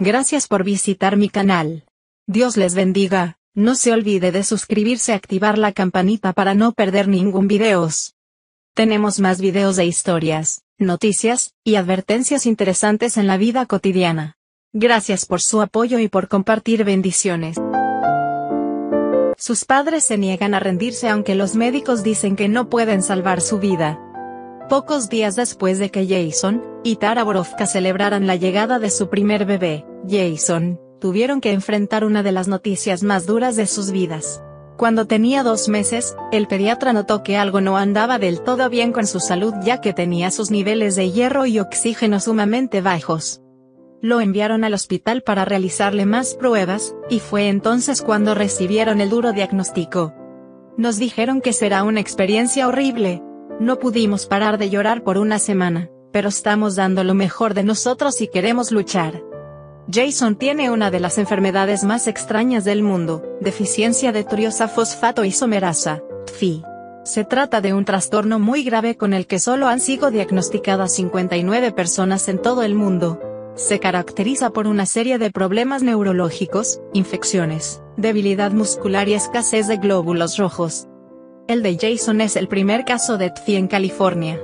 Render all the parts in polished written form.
Gracias por visitar mi canal. Dios les bendiga. No se olvide de suscribirse y activar la campanita para no perder ningún videos. Tenemos más videos de historias, noticias, y advertencias interesantes en la vida cotidiana. Gracias por su apoyo y por compartir bendiciones. Sus padres se niegan a rendirse aunque los médicos dicen que no pueden salvar su vida. Pocos días después de que Jason y Tara Borovka celebraran la llegada de su primer bebé, Jason, tuvieron que enfrentar una de las noticias más duras de sus vidas. Cuando tenía 2 meses, el pediatra notó que algo no andaba del todo bien con su salud ya que tenía sus niveles de hierro y oxígeno sumamente bajos. Lo enviaron al hospital para realizarle más pruebas, y fue entonces cuando recibieron el duro diagnóstico. Nos dijeron que será una experiencia horrible. No pudimos parar de llorar por una semana, pero estamos dando lo mejor de nosotros y queremos luchar. Jason tiene una de las enfermedades más extrañas del mundo, deficiencia de tirosa fosfato isomerasa, TFI. Se trata de un trastorno muy grave con el que solo han sido diagnosticadas 59 personas en todo el mundo. Se caracteriza por una serie de problemas neurológicos, infecciones, debilidad muscular y escasez de glóbulos rojos. El de Jason es el primer caso de TFI en California.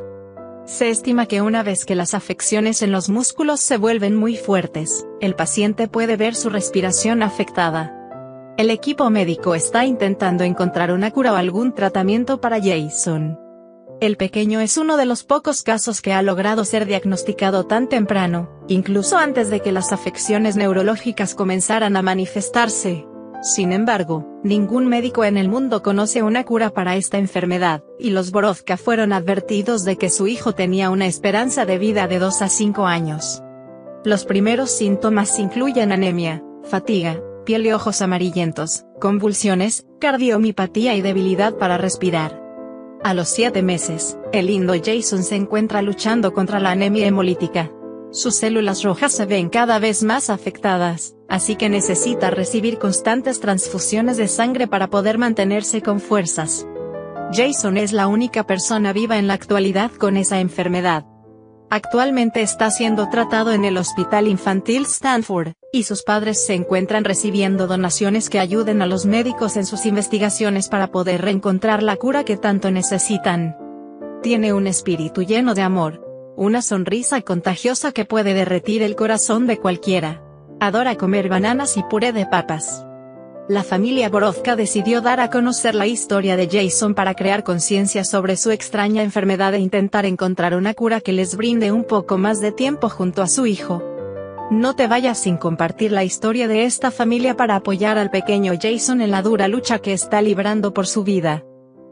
Se estima que una vez que las afecciones en los músculos se vuelven muy fuertes, el paciente puede ver su respiración afectada. El equipo médico está intentando encontrar una cura o algún tratamiento para Jason. El pequeño es uno de los pocos casos que ha logrado ser diagnosticado tan temprano, incluso antes de que las afecciones neurológicas comenzaran a manifestarse. Sin embargo, ningún médico en el mundo conoce una cura para esta enfermedad, y los Borovka fueron advertidos de que su hijo tenía una esperanza de vida de 2 a 5 años. Los primeros síntomas incluyen anemia, fatiga, piel y ojos amarillentos, convulsiones, cardiomiopatía y debilidad para respirar. A los 7 meses, el lindo Jason se encuentra luchando contra la anemia hemolítica. Sus células rojas se ven cada vez más afectadas, así que necesita recibir constantes transfusiones de sangre para poder mantenerse con fuerzas. Jason es la única persona viva en la actualidad con esa enfermedad. Actualmente está siendo tratado en el Hospital Infantil Stanford, y sus padres se encuentran recibiendo donaciones que ayuden a los médicos en sus investigaciones para poder reencontrar la cura que tanto necesitan. Tiene un espíritu lleno de amor. Una sonrisa contagiosa que puede derretir el corazón de cualquiera. Adora comer bananas y puré de papas. La familia Borovka decidió dar a conocer la historia de Jason para crear conciencia sobre su extraña enfermedad e intentar encontrar una cura que les brinde un poco más de tiempo junto a su hijo. No te vayas sin compartir la historia de esta familia para apoyar al pequeño Jason en la dura lucha que está librando por su vida.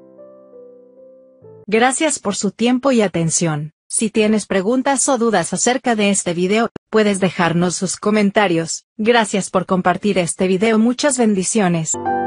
Gracias por su tiempo y atención. Si tienes preguntas o dudas acerca de este video, puedes dejarnos sus comentarios. Gracias por compartir este video. Muchas bendiciones.